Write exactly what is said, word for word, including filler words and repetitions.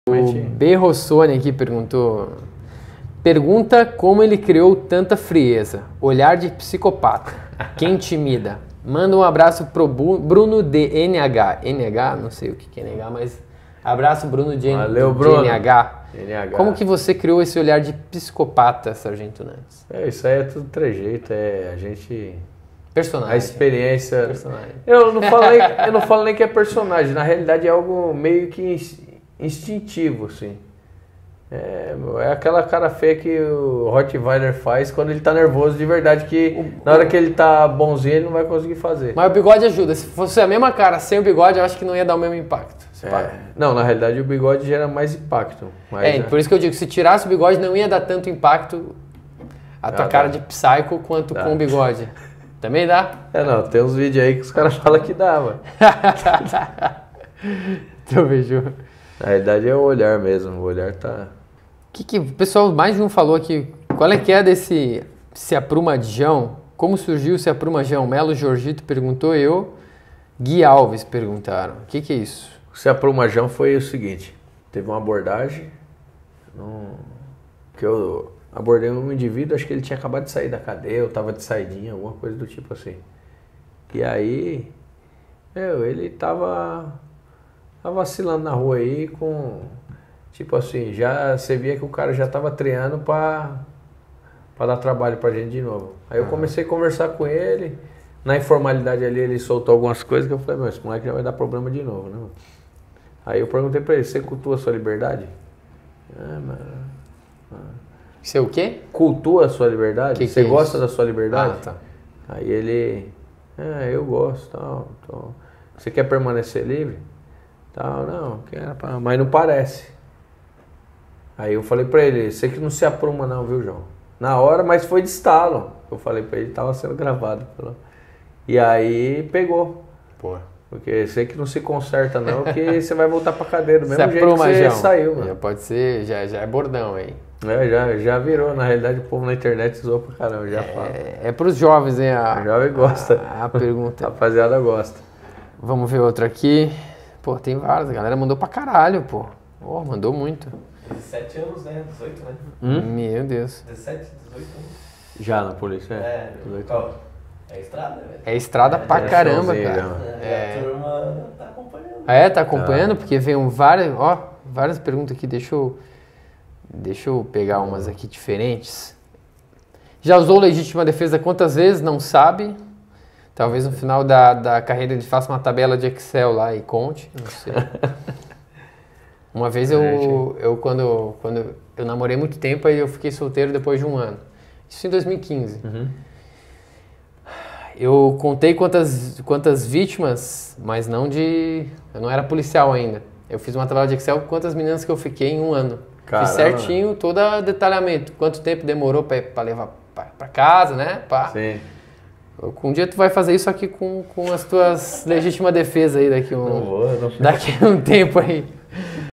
O B. Rossoni aqui perguntou: pergunta como ele criou tanta frieza, olhar de psicopata, que intimida. Manda um abraço pro Bruno de N H. N H? Não sei o que é N H, mas abraço Bruno de, Valeu, de Bruno. N H. N H. Como que você criou esse olhar de psicopata, Sargento Nantes? É, isso aí é tudo trejeito, é a gente... Personagem. A experiência... Personagem. Eu não falo nem, eu não falo nem que é personagem, na realidade é algo meio que ins- instintivo, assim. É, é aquela cara feia que o Rottweiler faz quando ele tá nervoso de verdade, que na hora que ele tá bonzinho ele não vai conseguir fazer. Mas o bigode ajuda. Se fosse a mesma cara sem o bigode, eu acho que não ia dar o mesmo impacto. É. Não, na realidade o bigode gera mais impacto. Mas, É, né? por isso que eu digo, se tirasse o bigode não ia dar tanto impacto a tua Ah, cara dá. de psycho quanto Dá. com o bigode. Também dá? É, não, tem uns vídeos aí que os caras falam que dava. Eu vejo. Na realidade é o olhar mesmo, o olhar tá... Que que o pessoal, mais de um falou aqui, qual é que é desse Se Aprumajão? Como surgiu o Se Aprumajão? Melo Jorgito perguntou, eu, Gui Alves perguntaram. O que que é isso? O Se Aprumajão foi o seguinte, teve uma abordagem, num, que eu abordei um indivíduo, acho que ele tinha acabado de sair da cadeia, eu tava de saidinha, alguma coisa do tipo assim. E aí, meu, ele tava, tava vacilando na rua aí com... Tipo assim, já você via que o cara já tava treinando pra, pra dar trabalho pra gente de novo. Aí eu comecei a conversar com ele, na informalidade ali ele soltou algumas coisas que eu falei, meu, esse moleque já vai dar problema de novo, né? Aí eu perguntei pra ele, você cultua a sua liberdade? Ah, mano... Isso é o quê? Cultua a sua liberdade? Que que você é gosta isso? da sua liberdade? Ah, tá. Aí ele, ah, eu gosto, tal, tal. Você quer permanecer livre? Tal, não, quero, pá, mas não parece. Aí eu falei pra ele, você que não se apruma não, viu, João? Na hora, mas foi de estalo. Eu falei pra ele, tava sendo gravado. E aí pegou. Pô. Porque você que não se conserta não, que você vai voltar pra cadeira do Se mesmo jeito que você Aprumajão. saiu, Já mano. pode ser, já, já é bordão aí. É, já, já virou, na realidade o povo na internet zoou pra caramba, já fala. É, é pros jovens, hein? A, O jovem gosta. A, a pergunta. Rapaziada gosta. Vamos ver outra aqui. Pô, tem várias. A galera mandou pra caralho, pô. Pô, mandou muito. dezessete anos, né? dezoito, né? Hum? Meu Deus. dezessete, dezoito anos. Já na polícia, é. É, dezoito. qual? É estrada, velho. É estrada pra é caramba, showzinho, cara. já. É, a turma tá acompanhando. Ah, é? Tá acompanhando? Porque veio várias, ó, várias perguntas aqui. Deixa eu, deixa eu pegar umas aqui diferentes. Já usou legítima defesa quantas vezes? Não sabe. Talvez no final da, da carreira ele faça uma tabela de Excel lá e conte. Não sei. Uma vez eu, eu quando, quando eu namorei muito tempo, aí eu fiquei solteiro depois de um ano. Isso em dois mil e quinze. Uhum. Eu contei quantas, quantas vítimas, mas não de... Eu não era policial ainda. Eu fiz uma tabela de Excel com quantas meninas que eu fiquei em um ano. Caramba. Fiz certinho, todo o detalhamento. Quanto tempo demorou pra, pra levar pra, pra casa, né? Pá. Sim. Um dia tu vai fazer isso aqui com, com as tuas legítimas defesas aí daqui um, Não vou, não daqui a um tempo aí.